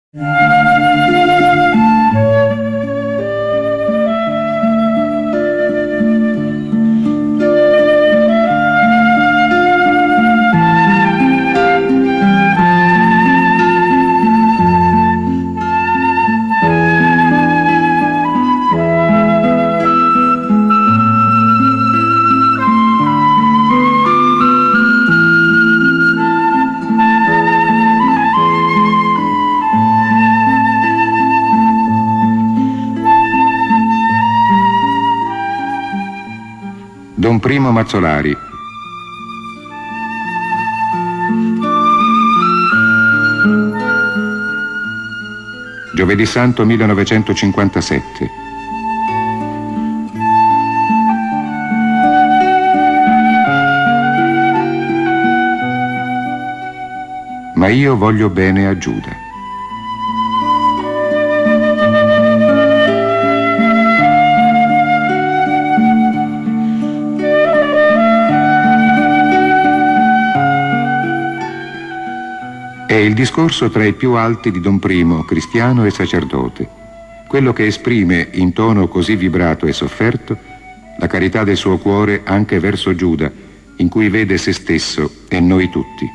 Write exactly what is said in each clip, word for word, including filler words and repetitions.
Don Primo Mazzolari. Giovedì Santo millenovecentocinquantasette. Ma io voglio bene a Giuda. È il discorso tra i più alti di Don Primo, cristiano e sacerdote, quello che esprime, in tono così vibrato e sofferto, la carità del suo cuore anche verso Giuda, in cui vede se stesso e noi tutti.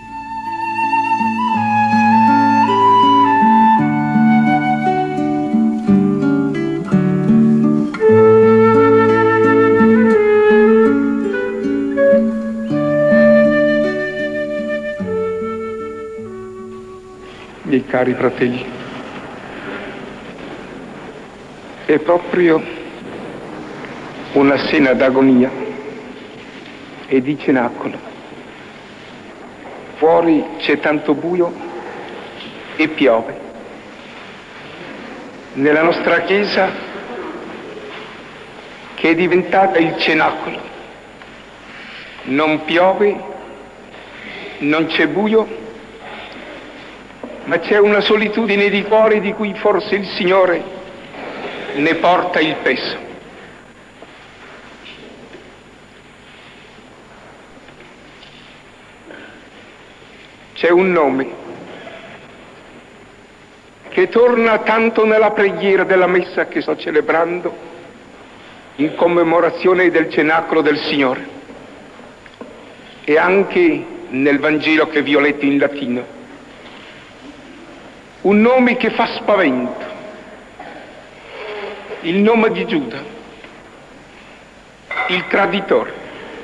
Miei cari fratelli, è proprio una scena d'agonia e di cenacolo. Fuori c'è tanto buio e piove. Nella nostra chiesa, che è diventata il cenacolo, non piove, non c'è buio, ma c'è una solitudine di cuore di cui forse il Signore ne porta il peso. C'è un nome che torna tanto nella preghiera della messa che sto celebrando in commemorazione del cenacolo del Signore e anche nel Vangelo che vi ho letto in latino. Un nome che fa spavento, il nome di Giuda, il traditore.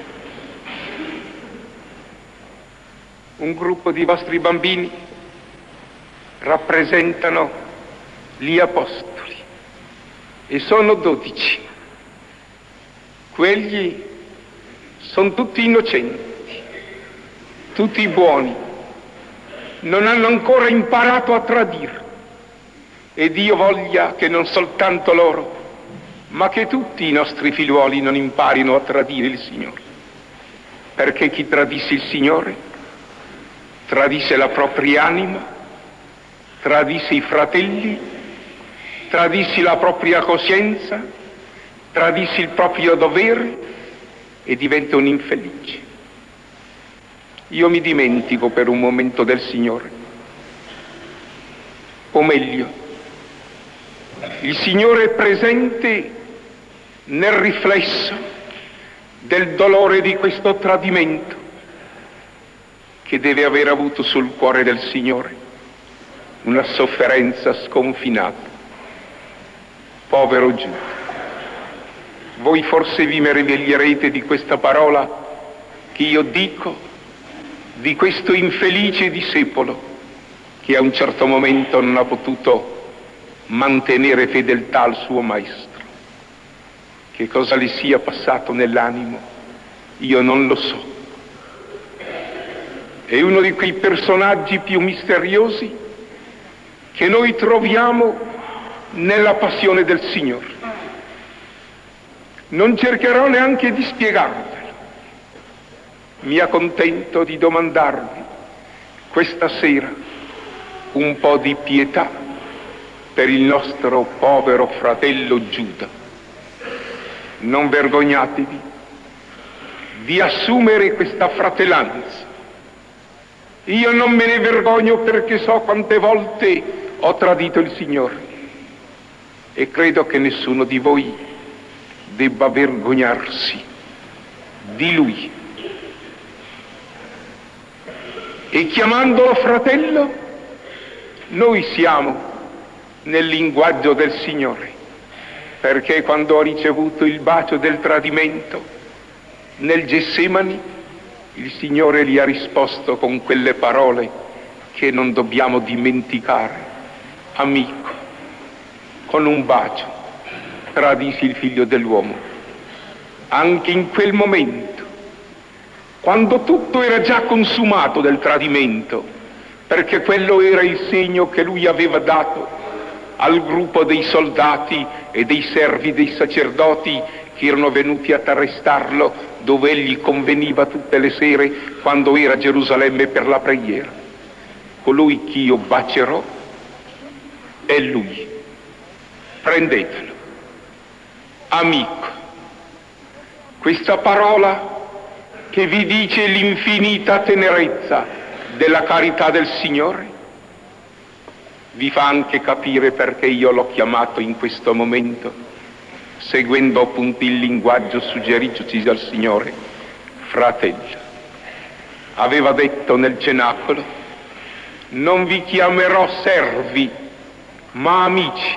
Un gruppo di vostri bambini rappresentano gli apostoli e sono dodici. Quelli sono tutti innocenti, tutti buoni. Non hanno ancora imparato a tradire e Dio voglia che non soltanto loro, ma che tutti i nostri figliuoli non imparino a tradire il Signore, perché chi tradisce il Signore tradisce la propria anima, tradisce i fratelli, tradisce la propria coscienza, tradisce il proprio dovere e diventa un infelice. Io mi dimentico per un momento del Signore, o meglio, il Signore è presente nel riflesso del dolore di questo tradimento che deve aver avuto sul cuore del Signore una sofferenza sconfinata. Povero Giuda, voi forse vi meraviglierete di questa parola che io dico di questo infelice discepolo che a un certo momento non ha potuto mantenere fedeltà al suo maestro. Che cosa gli sia passato nell'animo, io non lo so. È uno di quei personaggi più misteriosi che noi troviamo nella passione del Signore. Non cercherò neanche di spiegarvelo. Mi accontento di domandarvi questa sera un po' di pietà per il nostro povero fratello Giuda. Non vergognatevi di assumere questa fratellanza. Io non me ne vergogno perché so quante volte ho tradito il Signore e credo che nessuno di voi debba vergognarsi di Lui. E chiamandolo fratello, noi siamo nel linguaggio del Signore, perché quando ho ricevuto il bacio del tradimento nel Getsemani, il Signore gli ha risposto con quelle parole che non dobbiamo dimenticare: amico, con un bacio tradisi il Figlio dell'uomo. Anche in quel momento, quando tutto era già consumato del tradimento, perché quello era il segno che lui aveva dato al gruppo dei soldati e dei servi dei sacerdoti che erano venuti ad arrestarlo dove egli conveniva tutte le sere quando era a Gerusalemme per la preghiera. Colui che io bacerò è lui, prendetelo. Amico, questa parola che vi dice l'infinita tenerezza della carità del Signore vi fa anche capire perché io l'ho chiamato in questo momento, seguendo appunto il linguaggio suggeritoci dal Signore, fratello. Aveva detto nel cenacolo: non vi chiamerò servi, ma amici.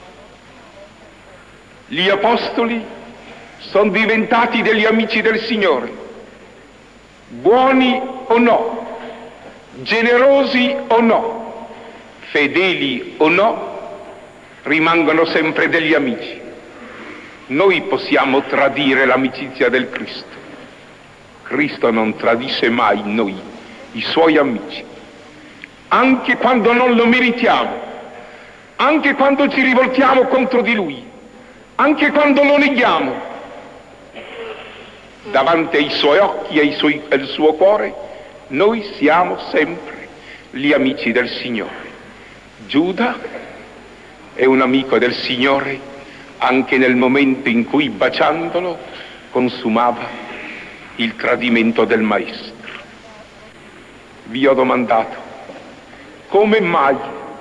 Gli apostoli sono diventati degli amici del Signore, buoni o no, generosi o no, fedeli o no, rimangono sempre degli amici. Noi possiamo tradire l'amicizia del Cristo. Cristo non tradisce mai noi, i suoi amici, anche quando non lo meritiamo, anche quando ci rivoltiamo contro di Lui, anche quando lo neghiamo. Davanti ai suoi occhi e ai suoi, al suo cuore, noi siamo sempre gli amici del Signore. Giuda è un amico del Signore anche nel momento in cui, baciandolo, consumava il tradimento del Maestro. Vi ho domandato: come mai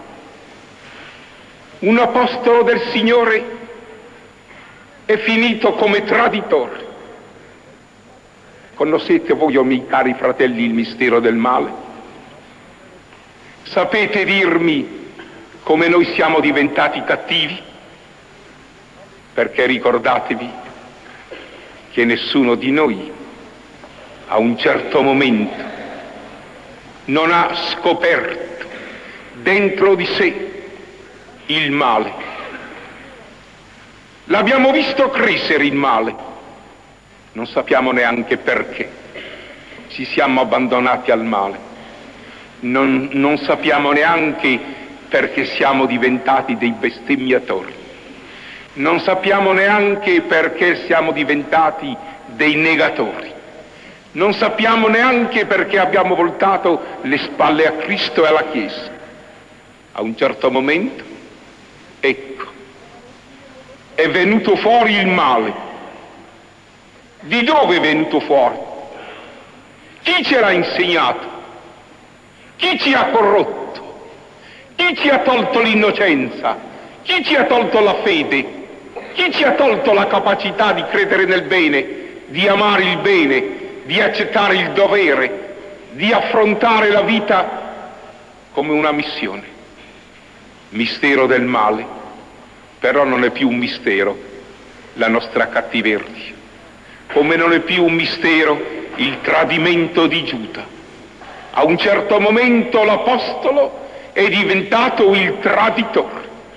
un apostolo del Signore è finito come traditore? Conoscete voi, o miei cari fratelli, il mistero del male? Sapete dirmi come noi siamo diventati cattivi? Perché ricordatevi che nessuno di noi a un certo momento non ha scoperto dentro di sé il male. L'abbiamo visto crescere il male, non sappiamo neanche perché ci siamo abbandonati al male, non, non sappiamo neanche perché siamo diventati dei bestemmiatori, non sappiamo neanche perché siamo diventati dei negatori, non sappiamo neanche perché abbiamo voltato le spalle a Cristo e alla Chiesa. A un certo momento, ecco, è venuto fuori il male. Di dove è venuto fuori? Chi ce l'ha insegnato? Chi ci ha corrotto? Chi ci ha tolto l'innocenza? Chi ci ha tolto la fede? Chi ci ha tolto la capacità di credere nel bene, di amare il bene, di accettare il dovere, di affrontare la vita come una missione? Mistero del male, però non è più un mistero la nostra cattiveria, come non è più un mistero il tradimento di Giuda. A un certo momento l'apostolo è diventato il traditore.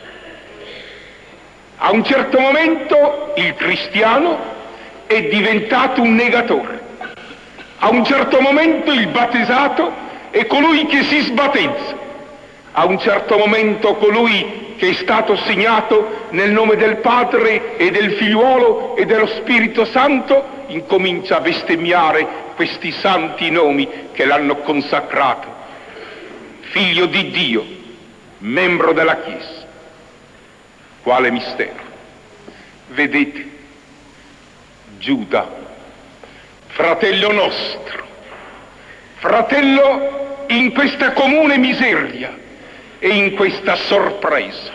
A un certo momento il cristiano è diventato un negatore. A un certo momento il battezzato è colui che si sbattezza. A un certo momento colui che è stato segnato nel nome del Padre e del Figliuolo e dello Spirito Santo incomincia a bestemmiare questi santi nomi che l'hanno consacrato. Figlio di Dio, membro della Chiesa. Quale mistero? Vedete, Giuda, fratello nostro, fratello in questa comune miseria, e in questa sorpresa.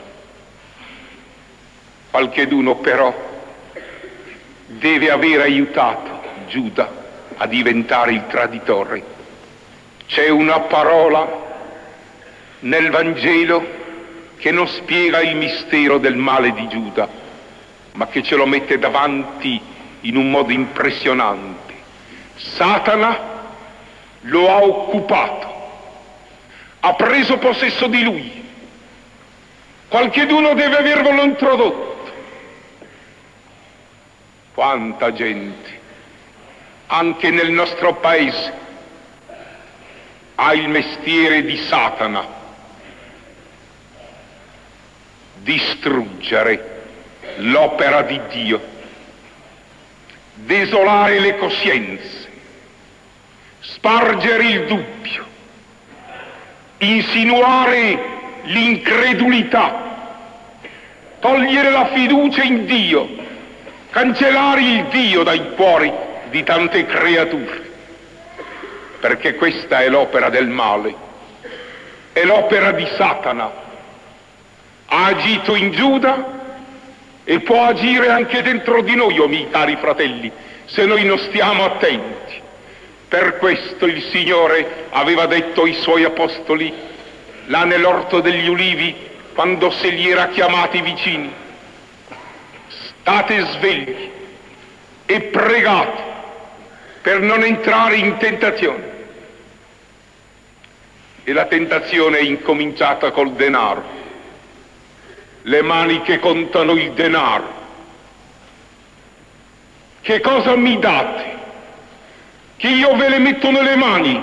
Qualcheduno però deve aver aiutato Giuda a diventare il traditore. C'è una parola nel Vangelo che non spiega il mistero del male di Giuda, ma che ce lo mette davanti in un modo impressionante. Satana lo ha occupato, ha preso possesso di lui. Qualcheduno deve averlo introdotto. Quanta gente, anche nel nostro paese, ha il mestiere di Satana: distruggere l'opera di Dio, desolare le coscienze, spargere il dubbio, insinuare l'incredulità, togliere la fiducia in Dio, cancellare il Dio dai cuori di tante creature, perché questa è l'opera del male, è l'opera di Satana. Ha agito in Giuda e può agire anche dentro di noi, o miei cari fratelli, se noi non stiamo attenti. Per questo il Signore aveva detto ai Suoi apostoli, là nell'orto degli ulivi, quando se li era chiamati vicini: state svegli e pregate per non entrare in tentazione. E la tentazione è incominciata col denaro, le mani che contano il denaro. Che cosa mi date? Che io ve le metto nelle mani.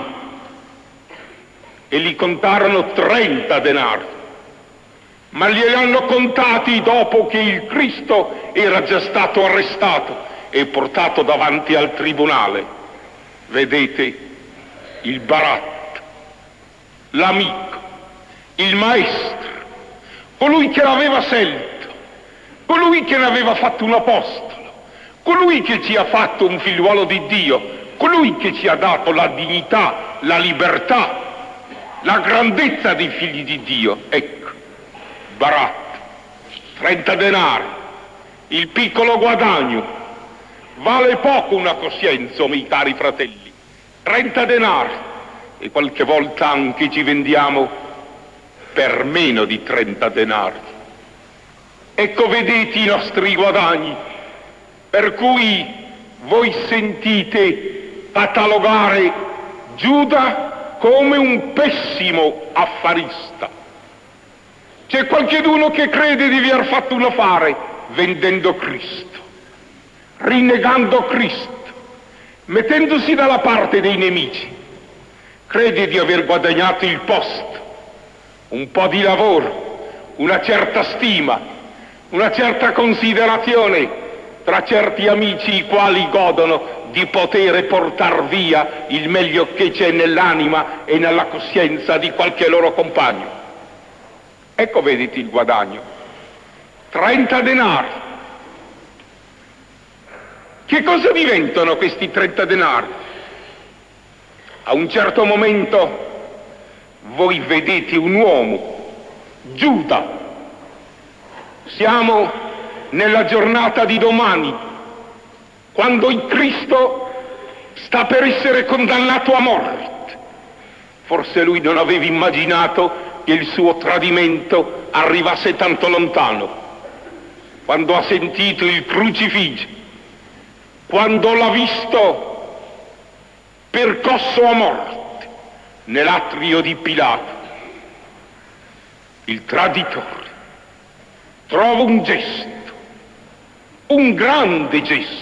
E li contarono trenta denari, ma glieli hanno contati dopo che il Cristo era già stato arrestato e portato davanti al tribunale. Vedete, il Barat, l'amico, il maestro, colui che l'aveva scelto, colui che ne aveva fatto un apostolo, colui che ci ha fatto un figliuolo di Dio, colui che ci ha dato la dignità, la libertà, la grandezza dei figli di Dio. Ecco, Barat, trenta denari, il piccolo guadagno. Vale poco una coscienza, o miei cari fratelli, trenta denari, e qualche volta anche ci vendiamo per meno di trenta denari. Ecco, vedete i nostri guadagni, per cui voi sentite catalogare Giuda come un pessimo affarista. C'è qualcheduno che crede di aver fatto un affare vendendo Cristo, rinnegando Cristo, mettendosi dalla parte dei nemici. Crede di aver guadagnato il posto, un po' di lavoro, una certa stima, una certa considerazione tra certi amici i quali godono di poter portar via il meglio che c'è nell'anima e nella coscienza di qualche loro compagno. Ecco, vedete il guadagno. trenta denari. Che cosa diventano questi trenta denari? A un certo momento voi vedete un uomo, Giuda. Siamo nella giornata di domani, quando il Cristo sta per essere condannato a morte. Forse lui non aveva immaginato che il suo tradimento arrivasse tanto lontano. Quando ha sentito il crocifiggio, quando l'ha visto percosso a morte nell'atrio di Pilato, il traditore trova un gesto, un grande gesto.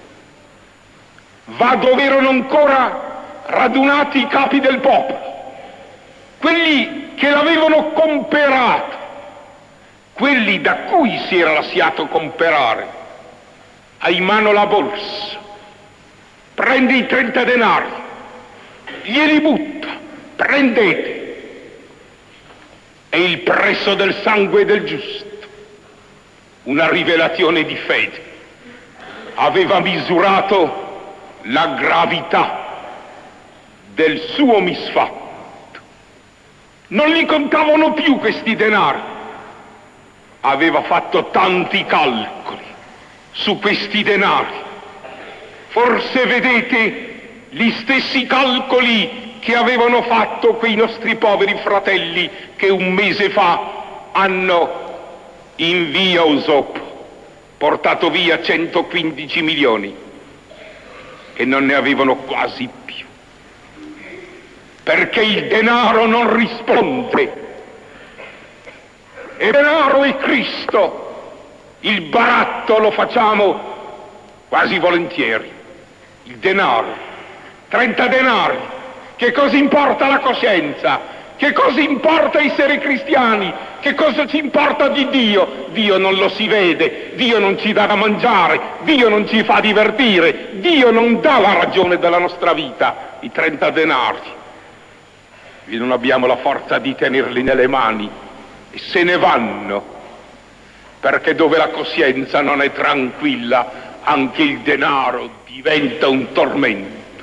Va dove erano ancora radunati i capi del popolo, quelli che l'avevano comperato, quelli da cui si era lasciato comperare. Ha in mano la borsa, prende i trenta denari, glieli butta, prendete. È il prezzo del sangue del giusto, una rivelazione di fede. Aveva misurato la gravità del suo misfatto Non li contavano più questi denari. Aveva fatto tanti calcoli su questi denari. Forse vedete gli stessi calcoli che avevano fatto quei nostri poveri fratelli che un mese fa hanno in via Usopp portato via centoquindici milioni e non ne avevano quasi più. Perché il denaro non risponde. E il denaro è Cristo. Il baratto lo facciamo quasi volentieri. Il denaro. trenta denari. Che cosa importa la coscienza? Che cosa importa essere cristiani? Che cosa ci importa di Dio? Dio non lo si vede, Dio non ci dà da mangiare, Dio non ci fa divertire, Dio non dà la ragione della nostra vita. I trenta denari. E non abbiamo la forza di tenerli nelle mani e se ne vanno, perché dove la coscienza non è tranquilla anche il denaro diventa un tormento.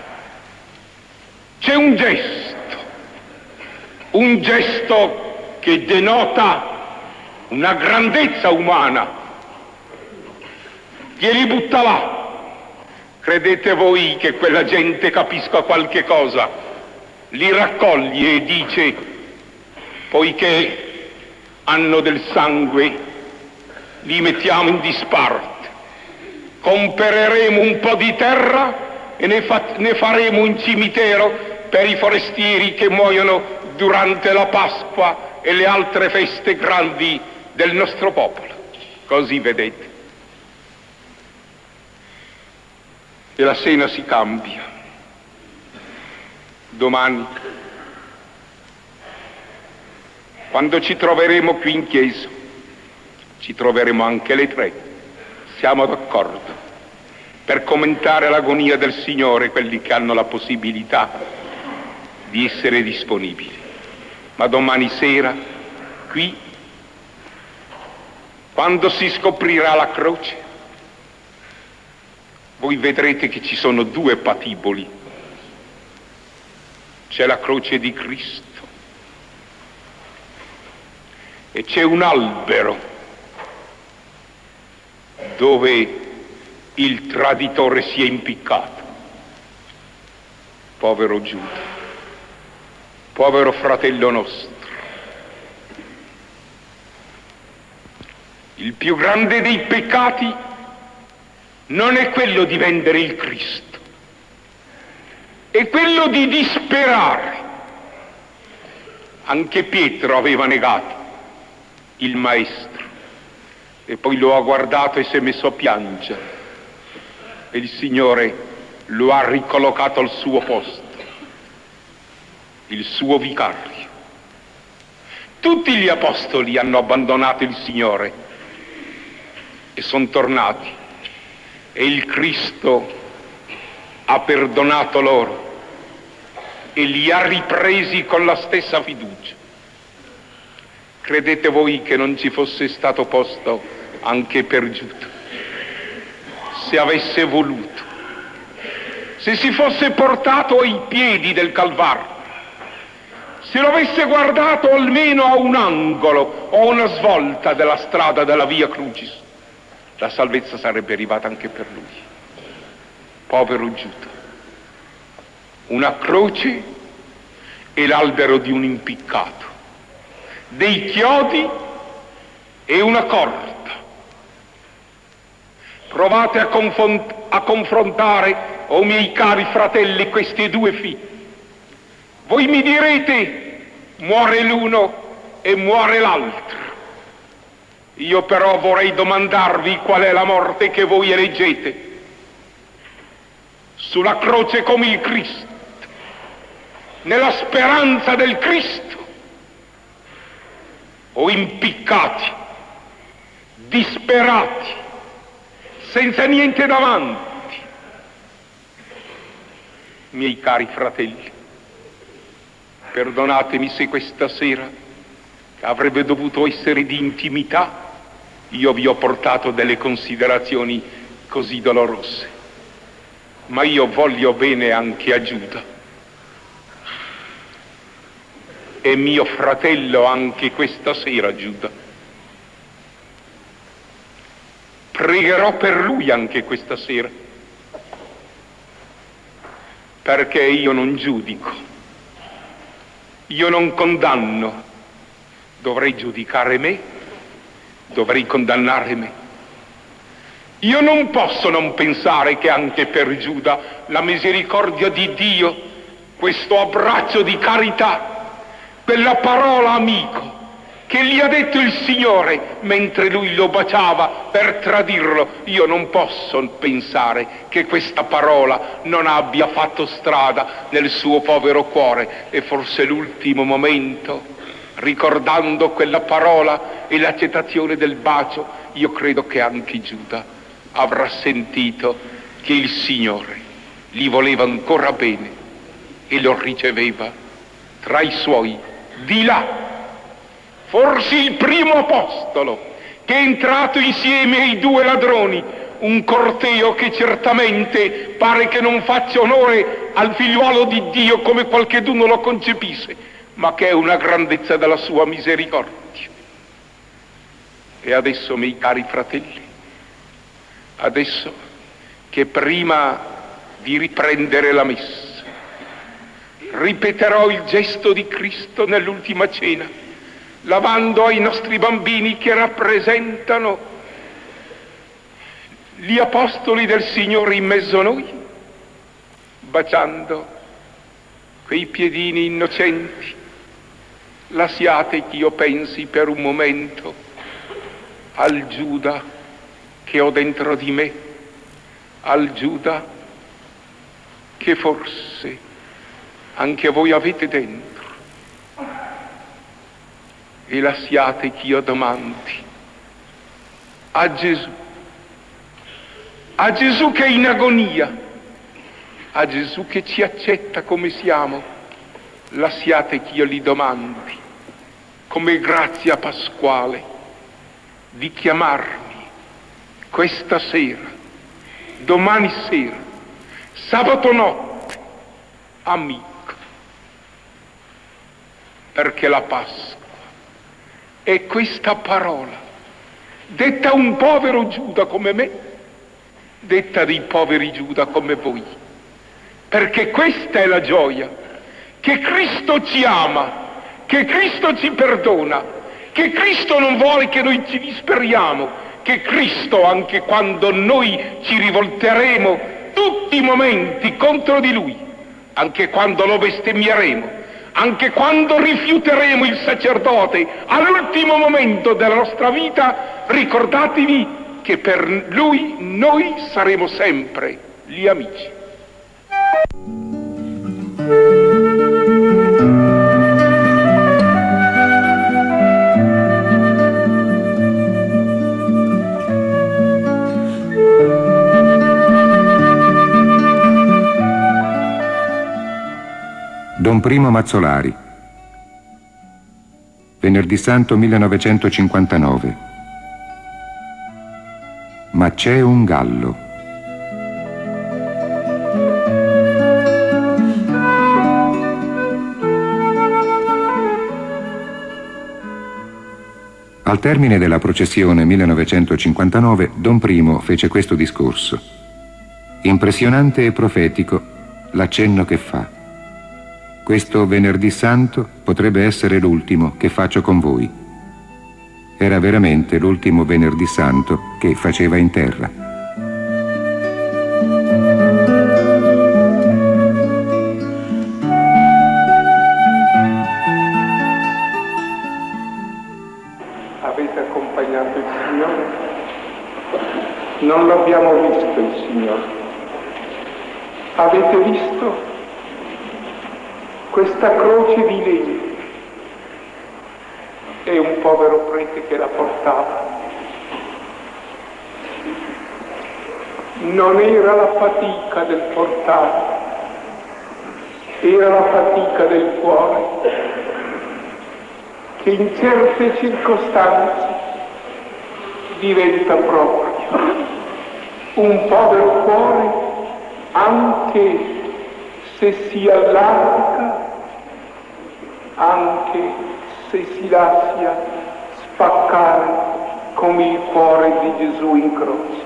C'è un gesto, un gesto che denota una grandezza umana. Glieli butta là. Credete voi che quella gente capisca qualche cosa? Li raccoglie e dice, poiché hanno del sangue, li mettiamo in disparte, compereremo un po' di terra e ne, fa- ne faremo un cimitero per i forestieri che muoiono durante la Pasqua e le altre feste grandi del nostro popolo. Così vedete. E la scena si cambia. Domani, quando ci troveremo qui in chiesa, ci troveremo anche le tre, siamo d'accordo, per commentare l'agonia del Signore, quelli che hanno la possibilità di essere disponibili. Ma domani sera, qui, quando si scoprirà la croce, voi vedrete che ci sono due patiboli. C'è la croce di Cristo e c'è un albero dove il traditore si è impiccato. Povero Giuda, povero fratello nostro. Il più grande dei peccati non è quello di vendere il Cristo, è quello di disperare. Anche Pietro aveva negato il Maestro e poi lo ha guardato e si è messo a piangere e il Signore lo ha ricollocato al suo posto, il suo vicario. Tutti gli apostoli hanno abbandonato il Signore e sono tornati e il Cristo ha perdonato loro e li ha ripresi con la stessa fiducia. Credete voi che non ci fosse stato posto anche per Giuda? Se avesse voluto, se si fosse portato ai piedi del Calvario, se lo avesse guardato almeno a un angolo o a una svolta della strada della Via Crucis, la salvezza sarebbe arrivata anche per lui. Povero Giuda. Una croce e l'albero di un impiccato, dei chiodi e una corda. Provate a, confont- a confrontare, o oh miei cari fratelli, questi due figli. Voi mi direte, muore l'uno e muore l'altro. Io però vorrei domandarvi qual è la morte che voi eleggete. Sulla croce come il Cristo, nella speranza del Cristo, o impiccati, disperati, senza niente davanti. Miei cari fratelli, perdonatemi se questa sera, che avrebbe dovuto essere di intimità, io vi ho portato delle considerazioni così dolorose. Ma io voglio bene anche a Giuda. è mio fratello anche questa sera, Giuda. Pregherò per lui anche questa sera, perché io non giudico, io non condanno. Dovrei giudicare me, dovrei condannare me. Io non posso non pensare che anche per Giuda la misericordia di Dio, questo abbraccio di carità, quella parola amico che gli ha detto il Signore mentre lui lo baciava per tradirlo, io non posso pensare che questa parola non abbia fatto strada nel suo povero cuore. E forse l'ultimo momento, ricordando quella parola e l'accettazione del bacio, io credo che anche Giuda avrà sentito che il Signore gli voleva ancora bene e lo riceveva tra i suoi di là. Forse il primo apostolo che è entrato insieme ai due ladroni, un corteo che certamente pare che non faccia onore al figliuolo di Dio come qualcheduno lo concepisse, ma che è una grandezza della sua misericordia. E adesso, miei cari fratelli, adesso che prima di riprendere la messa ripeterò il gesto di Cristo nell'ultima cena, lavando ai nostri bambini che rappresentano gli apostoli del Signore in mezzo a noi, baciando quei piedini innocenti, lasciate che io pensi per un momento al Giuda che ho dentro di me, al Giuda che forse anche voi avete dentro, e lasciate che io domandi a Gesù, a Gesù che è in agonia, a Gesù che ci accetta come siamo, lasciate che io gli domandi come grazia pasquale di chiamarmi questa sera, domani sera, sabato notte, amico, perché la Pasqua è questa parola, detta a un povero Giuda come me, detta dei poveri Giuda come voi, perché questa è la gioia, che Cristo ci ama, che Cristo ci perdona, che Cristo non vuole che noi ci disperiamo, che Cristo, anche quando noi ci rivolteremo tutti i momenti contro di Lui, anche quando lo bestemmieremo, anche quando rifiuteremo il sacerdote all'ultimo momento della nostra vita, ricordatevi che per Lui noi saremo sempre gli amici. Don Primo Mazzolari, venerdì santo millenovecentocinquantanove. Ma c'è un gallo. Al termine della processione millenovecentocinquantanove, Don Primo fece questo discorso. Impressionante e profetico l'accenno che fa. Questo venerdì santo potrebbe essere l'ultimo che faccio con voi. Era veramente l'ultimo venerdì santo che faceva in terra. Avete accompagnato il Signore? Non l'abbiamo visto il Signore. Avete visto questa croce di legno e un povero prete che la portava? Non era la fatica del portare, era la fatica del cuore, che in certe circostanze diventa proprio un povero cuore, anche se si allarga anche se si lascia spaccare come il cuore di Gesù in croce.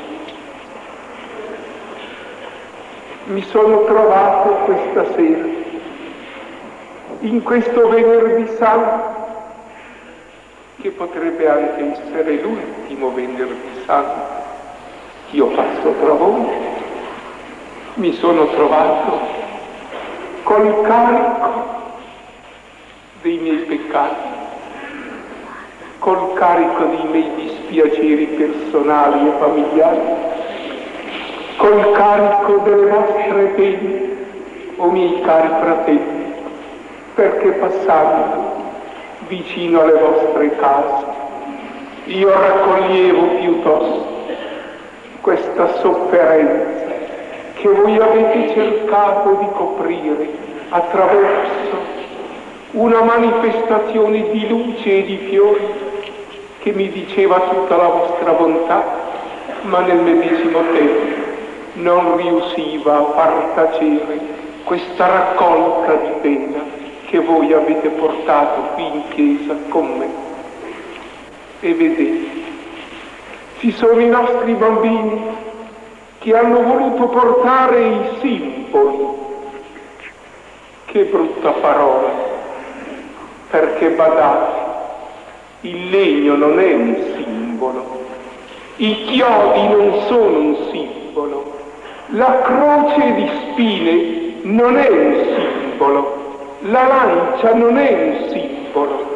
Mi sono trovato questa sera, in questo venerdì santo, che potrebbe anche essere l'ultimo venerdì santo che io passo tra voi, mi sono trovato col carico dei miei peccati, col carico dei miei dispiaceri personali e familiari, col carico delle vostre pene, o miei cari fratelli, perché passando vicino alle vostre case io raccoglievo piuttosto questa sofferenza che voi avete cercato di coprire attraverso una manifestazione di luce e di fiori che mi diceva tutta la vostra bontà, ma nel medesimo tempo non riusciva a far tacere questa raccolta di pena che voi avete portato qui in chiesa con me. E vedete, ci sono i nostri bambini che hanno voluto portare i simboli. Che brutta parola, perché badate, il legno non è un simbolo, i chiodi non sono un simbolo, la croce di spine non è un simbolo, la lancia non è un simbolo,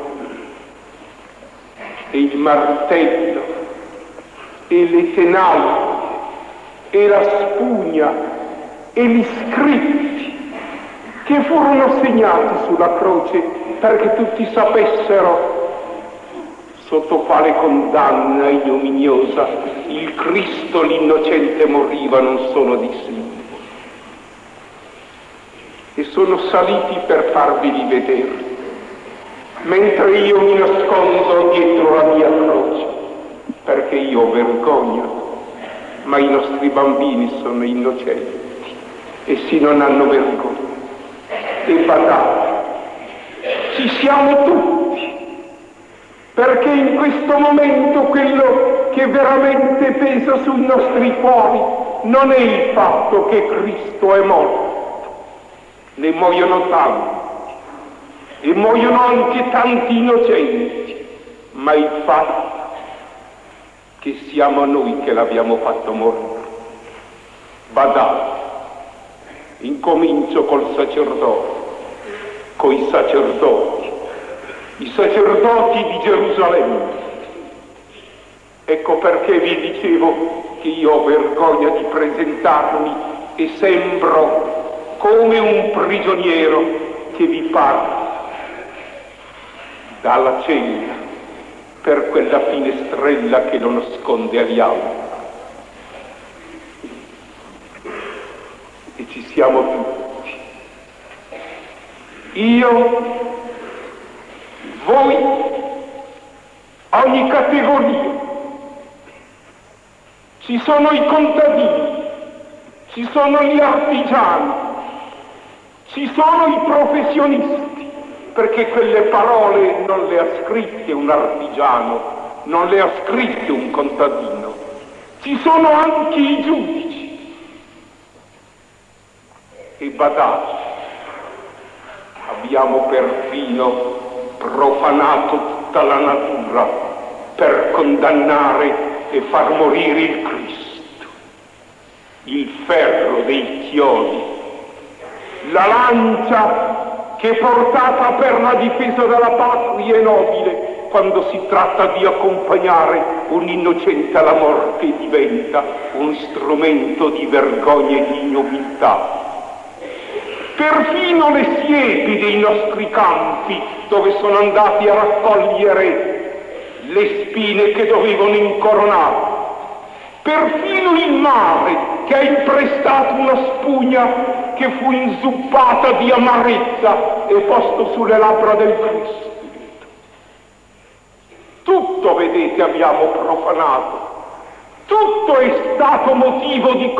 e il martello, e le tenaglie, e la spugna, e gli scritti che furono segnati sulla croce perché tutti sapessero sotto quale condanna ignominiosa il Cristo l'innocente moriva, non sono di simbolo. E sono saliti per farveli vedere, mentre io mi nascondo dietro la mia croce, perché io ho vergogna, ma i nostri bambini sono innocenti, essi non hanno vergogna. E badate, ci siamo tutti, perché in questo momento quello che veramente pesa sui nostri cuori non è il fatto che Cristo è morto, ne muoiono tanti, e muoiono anche tanti innocenti, ma il fatto che siamo noi che l'abbiamo fatto morire. Badate, incomincio col sacerdote, coi sacerdoti, i sacerdoti di Gerusalemme. Ecco perché vi dicevo che io ho vergogna di presentarmi e sembro come un prigioniero che vi parla dalla cella per quella finestrella che lo nasconde agli altri. E ci siamo tutti. Io, voi, ogni categoria. Ci sono i contadini, ci sono gli artigiani, ci sono i professionisti, perché quelle parole non le ha scritte un artigiano, non le ha scritte un contadino. Ci sono anche i giudici. E badate, abbiamo perfino profanato tutta la natura per condannare e far morire il Cristo. Il ferro dei chiodi, la lancia che portata per la difesa della patria è nobile quando si tratta di accompagnare un innocente alla morte diventa un strumento di vergogna e di ignobiltà. Perfino le siepi dei nostri campi, dove sono andati a raccogliere le spine che dovevano incoronare, perfino il mare che ha imprestato una spugna che fu inzuppata di amarezza e posto sulle labbra del Cristo. Tutto, vedete, abbiamo profanato. Tutto è stato motivo di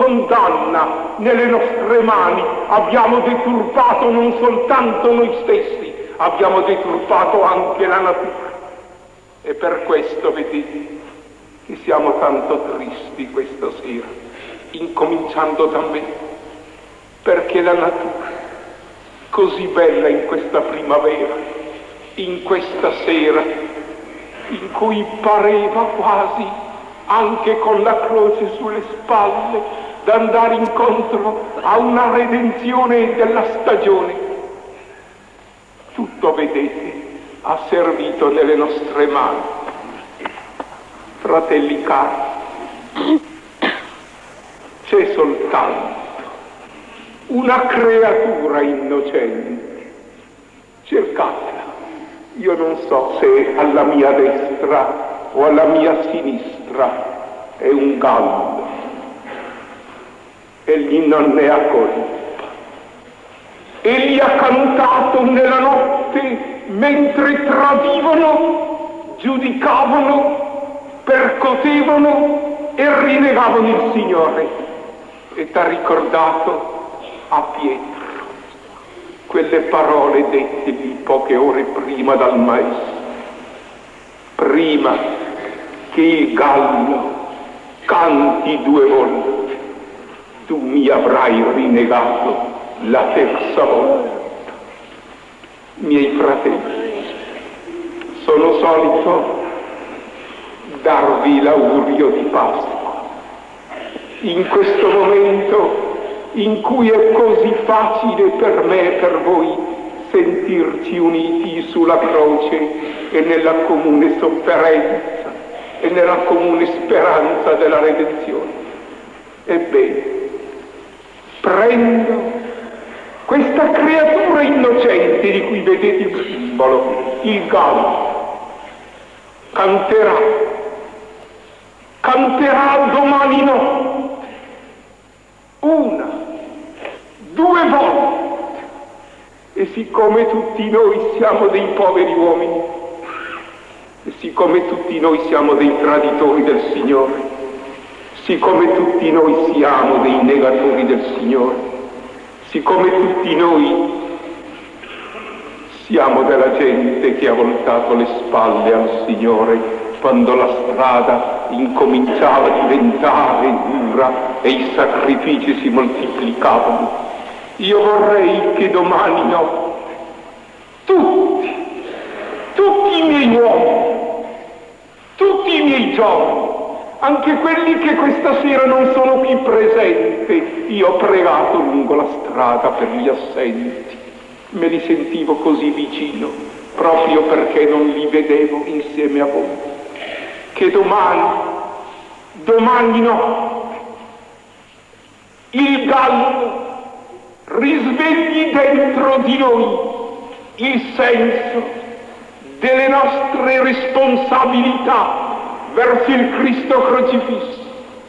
condanna nelle nostre mani. Abbiamo deturpato non soltanto noi stessi, abbiamo deturpato anche la natura. E per questo, vedete, che siamo tanto tristi questa sera, incominciando da me, perché la natura, così bella in questa primavera, in questa sera, in cui pareva quasi, anche con la croce sulle spalle, d'andare incontro a una redenzione della stagione, tutto, vedete, ha servito nelle nostre mani. Fratelli cari, c'è soltanto una creatura innocente. Cercatela. Io non so se alla mia destra o alla mia sinistra è un gallo. Egli non ne ha colpa. Egli ha cantato nella notte mentre tradivano, giudicavano, percotevano e rinnegavano il Signore. E t'ha ricordato a Pietro quelle parole dettegli poche ore prima dal Maestro. Prima che il gallo canti due volte, tu mi avrai rinnegato la terza volta. Miei fratelli, sono solito darvi l'augurio di Pasqua in questo momento in cui è così facile per me e per voi sentirci uniti sulla croce e nella comune sofferenza e nella comune speranza della redenzione. Ebbene, prendo questa creatura innocente di cui vedete il simbolo, il gallo, canterà, canterà domani notte, una, due volte, e siccome tutti noi siamo dei poveri uomini, e siccome tutti noi siamo dei traditori del Signore, siccome tutti noi siamo dei negatori del Signore, siccome tutti noi siamo della gente che ha voltato le spalle al Signore quando la strada incominciava a diventare dura e i sacrifici si moltiplicavano, io vorrei che domani notte tutti, tutti i miei uomini, tutti i miei giovani, anche quelli che questa sera non sono qui presenti, io ho pregato lungo la strada per gli assenti, me li sentivo così vicino, proprio perché non li vedevo insieme a voi, che domani, domani notte, il gallo risvegli dentro di noi il senso delle nostre responsabilità verso il Cristo crocifisso,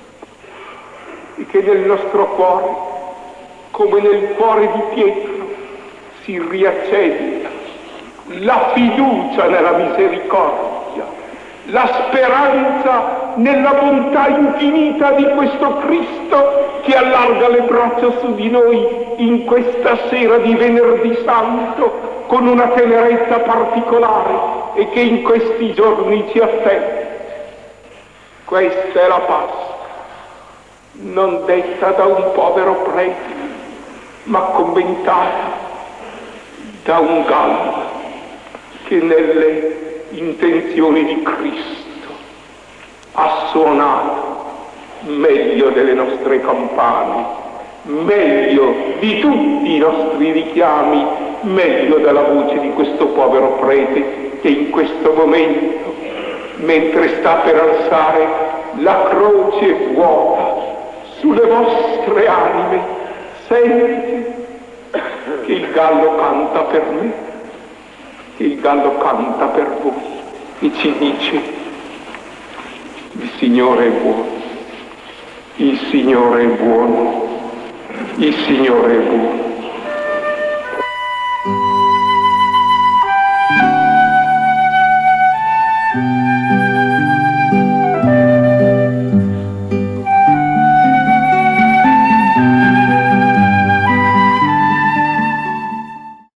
e che nel nostro cuore, come nel cuore di Pietro, si riaccenda la fiducia nella misericordia, la speranza nella bontà infinita di questo Cristo che allarga le braccia su di noi in questa sera di Venerdì Santo con una tenerezza particolare e che in questi giorni ci attende. Questa è la Pasqua, non detta da un povero prete, ma commentata da un gallo che nelle intenzioni di Cristo ha suonato meglio delle nostre campane, meglio di tutti i nostri richiami, meglio della voce di questo povero prete che in questo momento, mentre sta per alzare la croce vuota sulle vostre anime, sente che il gallo canta per me, che il gallo canta per voi e ci dice: il Signore è buono, il Signore è buono, il Signore è buono.